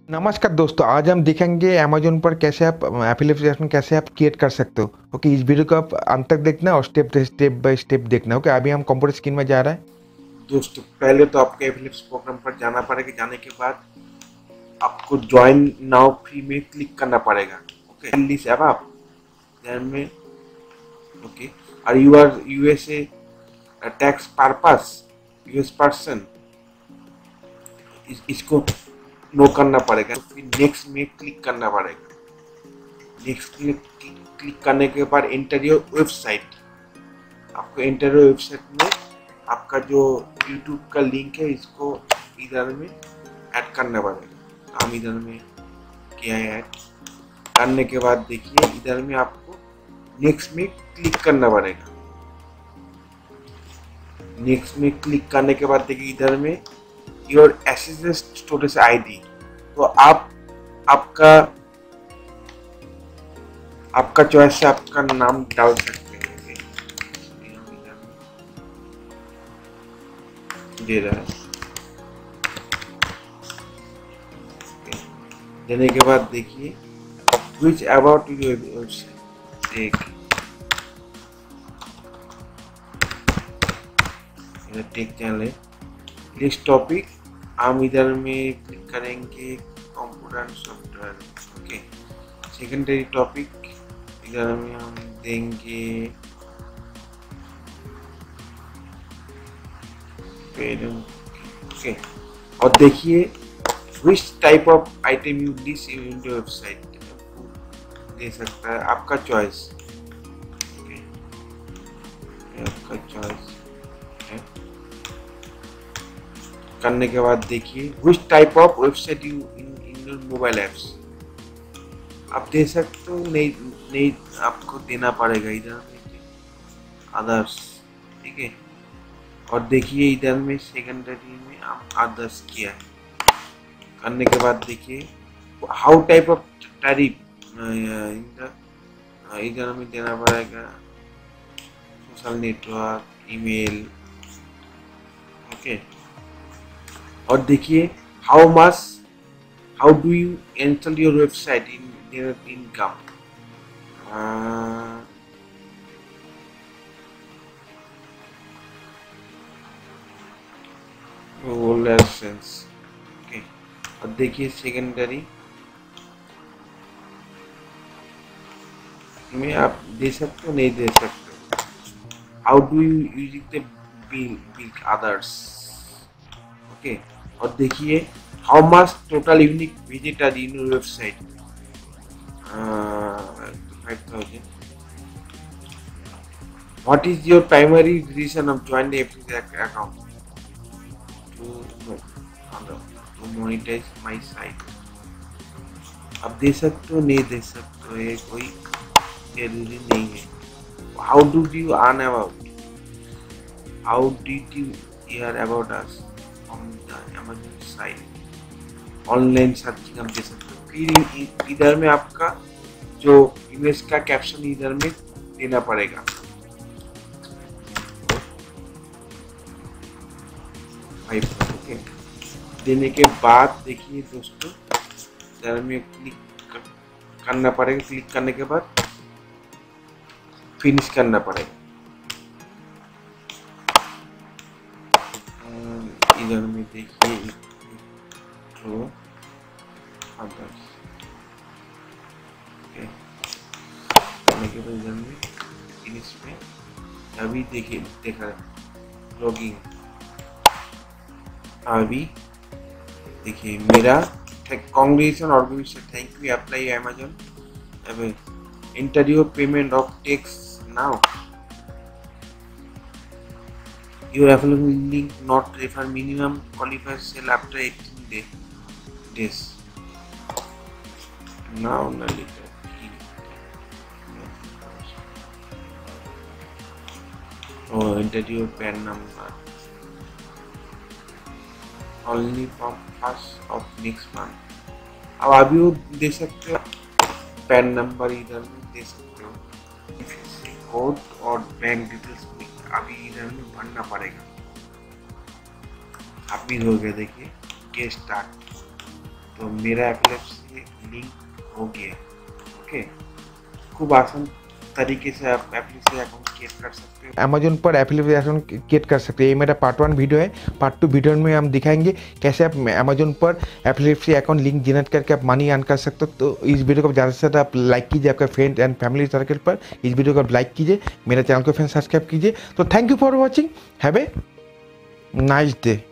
नमस्कार दोस्तों, आज हम देखेंगे अमेज़न पर कैसे आप एफ़िलिएशन कैसे आप क्रिएट कर सकते हो। ओके, इस वीडियो को आप अंत तक देखना और स्टेप बाय स्टेप देखना। ओके, अभी हम कंप्यूटर स्क्रीन में जा रहा है। दोस्तों पहले तो आपके एफिलिप्स प्रोग्राम पर जाना पड़ेगा। जाने के बाद आपको ज्वाइन नाउ फ्री में क्लिक करना पड़ेगा। ओके, दिल्ली से अब आप ध्यान में। ओके, और you are USA tax purpose US person, इसको नो करना पड़ेगा। तो फिर नेक्स्ट में क्लिक करना पड़ेगा। नेक्स्ट क्लिक करने के बाद एंटर योर वेबसाइट। आपको एंटर योर वेबसाइट में आपका जो यूट्यूब का लिंक है इसको इधर में ऐड करना पड़ेगा। हम इधर में किया है ऐड करने के बाद देखिए इधर में आपको नेक्स्ट में क्लिक करना पड़ेगा। नेक्स्ट में क्लिक करने के बाद देखिए इधर में योर एसएसएस स्टोरेज आईडी। तो आप आपका आपका चॉइस से आपका नाम डाल सकते हैं। दे रहा है। देने के बाद देखिए which about your website tech channel है। नेक्स्ट टॉपिक हम इधर में क्लिक करेंगे computer software. Okay, secondary topic इधर में हम देंगे ओके, और देखिए which type of item you list in your website दे सकता है, आपका चॉइस। ओके, आपका चॉइस है। करने के बाद देखिए which type of website you in your mobile apps आप दे सकते हो। नहीं आपको देना पड़ेगा इधर में अदर्स। ठीक है, और देखिए इधर में सेकेंडरी में आप अदर्स किया है। करने के बाद देखिए हाउ टाइप ऑफ टैरिफ इधर में देना पड़ेगा सोशल नेटवर्क ईमेल। ओके, और देखिए how do you install your website in income. Okay, और देखिए सेकेंडरी में आप दे सकते हो नहीं दे सकते। How do you use the bill others. Okay, और देखिए how much total unique visitor in your website 5000। What is your primary reason of join the account to monetize my site. आप दे सकते हो नहीं दे सकते हो, ये कोई जरूरी नहीं है। How do you earn about, how did you hear about us on the Amazon site. Online searching हम दे सकते हो। फिर इधर में आपका जो इमेज का कैप्शन इधर में देना पड़ेगा। ओके, देने के बाद देखिए दोस्तों इधर में क्लिक करना पड़ेगा। क्लिक करने के बाद फिनिश करना पड़ेगा। इधर में देखिए तो अदर्स करने के बाद इधर में फिनिश में अभी देखिए देखा लॉगिंग। अभी देखिए मेरा congratulation organization thank you apply Amazon. अब interview payment of tax now your available link not refer minimum qualifier sale after 18 days now later। oh enter your PAN number only from first of next month। अब अभी वो दे सकते हो pan number इधर में दे सकते हो। कोड और बैंक डिटेल्स अभी इधर में भरना पड़ेगा। अभी हो गया देखिए के स्टार्ट। तो मेरा एपिलेप्सी लिंक हो गया। ओके, खूब आसान तरीके से आप एपिलेप्सी अकाउंट क्रिएट कर सकते हो। अमेजोन पर एफिलिएट अकाउंट क्रिएट कर सकते हैं। ये मेरा पार्ट 1 वीडियो है। पार्ट 2 वीडियो में हम दिखाएंगे कैसे आप अमेजोन पर एफिलिएट अकाउंट लिंक जनरेट करके आप मनी अर्न कर सकते हो। तो इस वीडियो को ज़्यादा से ज़्यादा आप लाइक कीजिए, आपका फ्रेंड एंड फैमिली सर्कल पर इस वीडियो को आप लाइक कीजिए, मेरे चैनल को फ्रेंड सब्सक्राइब कीजिए। तो thank you for watching, have a nice day.